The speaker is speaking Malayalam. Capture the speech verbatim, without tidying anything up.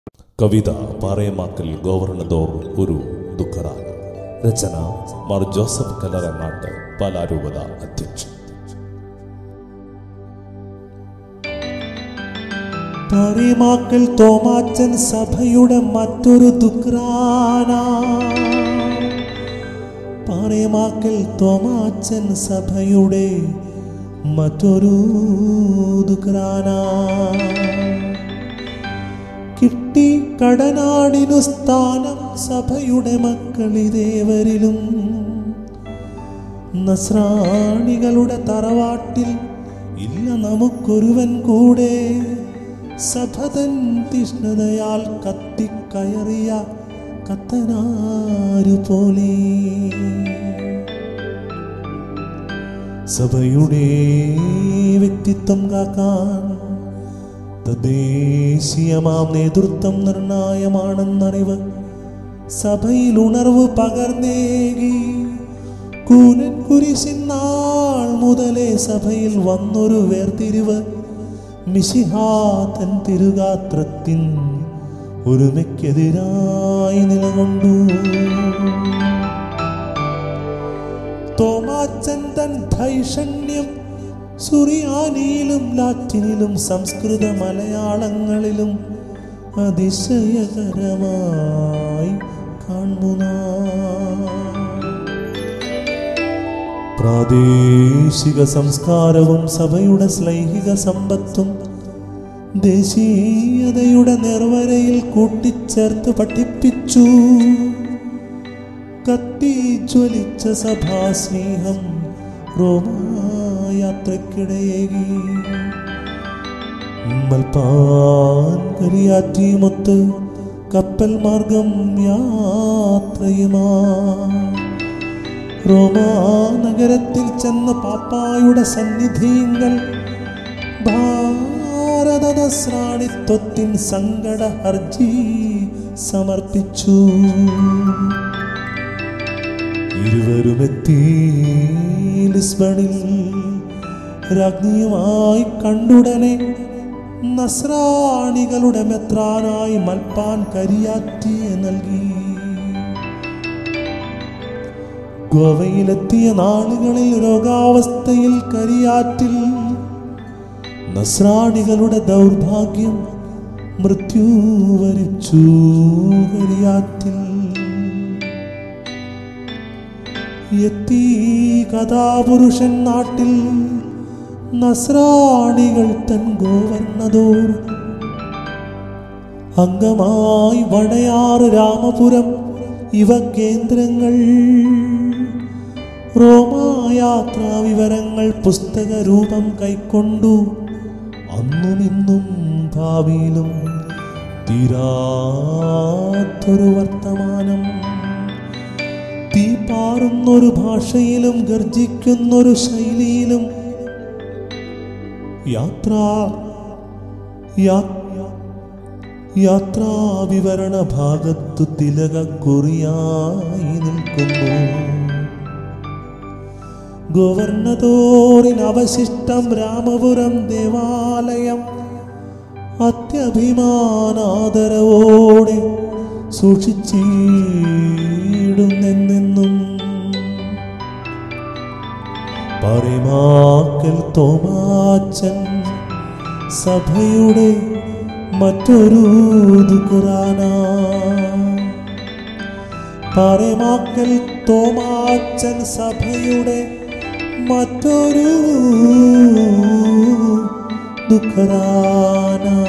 കവിത പാറേമാക്കൽ ഗവർണദോർ ഒരു ദുഃഖറാന. രചന മാർ ജോസഫ് കല്ലറങ്ങാട്ട്, പാലാരൂപത അധ്യക്ഷൻ. പാറേമാക്കൽ തോമാച്ചൻ സഭയുടെ മറ്റൊരു ദുഃഖറാന. പാറേമാക്കൽ തോമാച്ചൻ സഭയുടെ മറ്റൊരു ദുഃഖറാന. കിട്ടി കടനാടിനു സ്ഥാനം സഭയുടെ മക്കളിതേവരിലും. നസ്രാണികളുടെ തറവാട്ടിൽ ഇല്ല നമുക്കൊരുവൻ കൂടെ. സഭതൻ തീഷ്ണതയാൽ കത്തിക്കയറിയ കത്തനാരു പോലെ. സഭയുടെ വ്യക്തിത്വം കാക്കാൻ തദ്ദേശീയമാം നേതൃത്വം നിർണായമാണെന്നറിവ് സഭയിൽ ഉണർവ് പകർന്നേകി. കൂനൻ കുരിശിനാൾ മുതലേ സഭയിൽ വന്നൊരു വേർതിരിവ് മിശിഹാതൻ തിരുഗാത്രത്തിൻ ഒരുമയ്ക്കെതിരായി നിലകൊണ്ടു. തോമാച്ചൻ തൻ ധൈഷണ്യം സുറിയാനിയിലും ലാറ്റിനിലും സംസ്കൃത മലയാളങ്ങളിലും അതിശയകരമായി കാണുന്ന പ്രാദേശിക സംസ്കാരവും സഭയുടെ ശ്ലൈഹിക സമ്പത്തും ദേശീയതയുടെ നേർവരയിൽ കൂട്ടിച്ചേർത്ത് പഠിപ്പിച്ചു. കത്തിജ്വലിച്ച സഭാസ്നേഹം റോമായാത്രയ്ക്കിടയേകി. മൽപ്പാൻ കരിയാറ്റിയുമൊത്ത് കപ്പൽ മാർഗം യാത്രയുമാ. റോമാ നഗരത്തിൽ ചെന്ന് പാപ്പായുടെ സന്നിധിങ്ങൾ ഭാരത നസ്രാണിത്വത്തിൻ സങ്കട ഹർജി സമർപ്പിച്ചു. ഇരുവരുമെത്തി ലിസ്ബണിൽ രാജ്ഞിയുമായി കണ്ടുടനെ നസ്രാണികളുടെ മെത്രാനായി മൽപ്പാൻ കരിയാറ്റിയെ നൽകി. ഗോവയിലെത്തിയ നാളുകളിൽ രോഗാവസ്ഥയിൽ കരിയാറ്റിൽ നസ്രാണികളുടെ ദൗർഭാഗ്യം മൃത്യു വരിച്ചു. കരിയാറ്റിൽ എത്തി കഥാപുരുഷൻ നാട്ടിൽ നസ്രാണികൾ തൻ ഗോവർണദോർ അംഗമായി വടയാറ് രാമപുരം ഇവ കേന്ദ്രങ്ങൾ. റോമായാത്രാ വിവരങ്ങൾ പുസ്തക രൂപം കൈക്കൊണ്ടു. അന്നും ഇന്നും ഭാവിയിലും തീരാത്തൊരു വർത്തമാനം. തീ പാറുന്നൊരു ഭാഷയിലും ഗർജിക്കുന്നൊരു ശൈലിയിലും യാത്രാ യാത്രാ വിവരണ ഭാഗത്തു തിലകക്കുറിയായി നിൽക്കുന്നു. ഗവർണദോറിന് അവശിഷ്ടം രാമപുരം ദേവാലയം അത്യഭിമാനാദരവോടെ സൂക്ഷിച്ചിടുന്നെന്നും. പാറേമാക്കൽ തോമാച്ചൻ സഭയുടെ മറ്റൊരു ദുഃഖറാന. പാറേമാക്കൽ തോമാച്ചൻ സഭയുടെ മറ്റൊരു ദുഃഖറാന.